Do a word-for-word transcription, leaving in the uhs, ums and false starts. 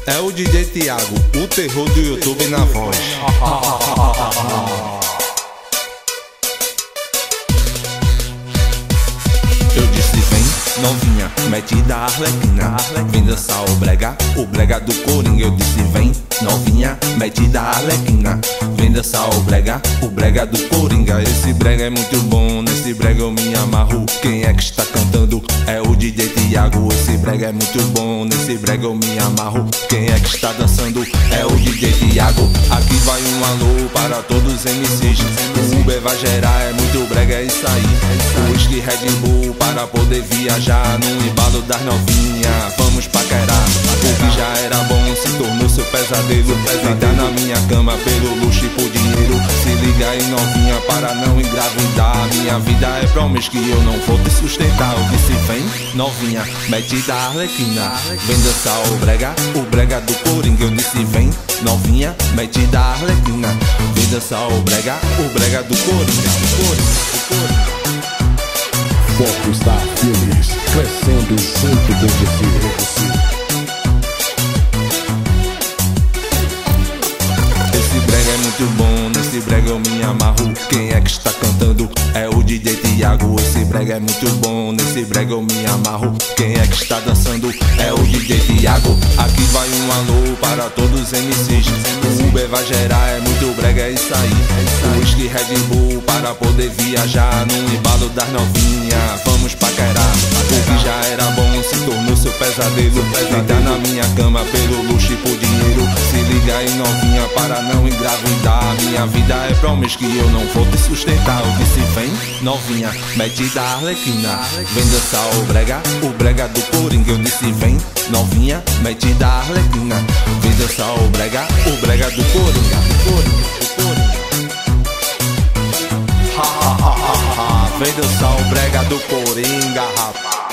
É o D J Thiago, o terror do YouTube na voz. Eu disse vem, novinha, mete da arlequina. Vem dançar o brega, o brega do Coringa. Eu disse vem, novinha, mete da arlequina. Vem dançar o brega, o brega do Coringa. Esse brega é muito bom, nesse brega eu me amarro. Quem é que está cantando? É o D J Thiago. Esse brega é muito bom, nesse brega eu me amarro. Quem é que está dançando? É o D J Thiago. Aqui vai um alô para todos os M Cs. O Uber vai gerar, é muito brega, é isso aí. O whisky Red Bull para poder viajar no embalo das novinhas. Vamos paquerar, o que já era bom se tornou seu pesadelo. Deitar na minha cama pelo luxo e por dinheiro. Se liga aí novinha para não engravidar. Minha vida é promessa que eu não vou te sustentar. Eu disse vem, novinha, mete da arlequina. Vem dançar o brega, o brega do Coringa. Eu disse vem, novinha, mete da arlequina. Vem dançar o brega, o brega do Coringa. O Coringa, o Coringa. Popstar Filmes, crescendo junto com você. Esse brega é muito bom, nesse brega eu me amarro. Quem é que está cantando? É o D J Thiago. Esse brega é muito bom, nesse brega eu me amarro. Quem é que está dançando? É o D J Thiago. Aqui vai um alô para todos os M Cs. O Uber vai gerar, é muito brega, é isso aí. O whisky Red Bull para poder viajar no embalo das novinhas. Vamos paquerar, o que já era bom se tornou seu pesadelo. Deitar na minha cama pelo luxo e por dinheiro. Se liga aí novinha para não engravidar. Minha vida é promessa que eu não vou te sustentar. Eu disse vem, novinha, mete da arlequina. Vem dançar o brega, o brega do Coringa. Eu disse vem, novinha, mete da arlequina. Vem dançar o brega, o brega do Coringa. Coringa, Coringa. Ha ha ha ha ha. Vem dançar o brega do Coringa, rapaz.